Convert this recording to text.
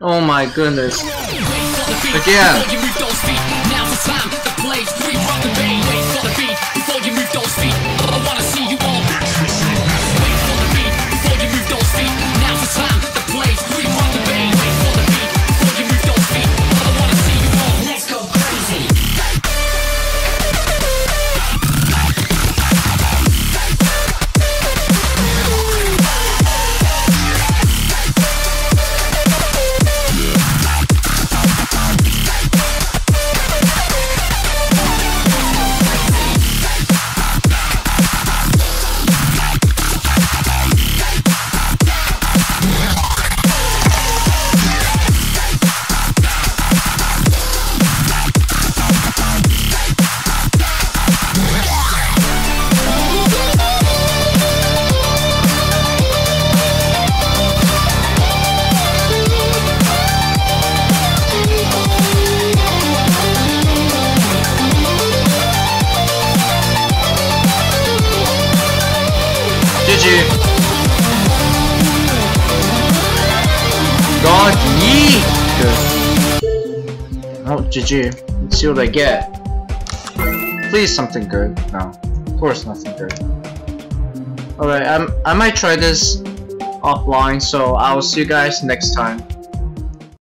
Oh my goodness. Again. GG. God, yeet! Good. Oh, GG. Let's see what I get. Please something good. No. Of course nothing good. Alright, I might try this offline, so I'll see you guys next time.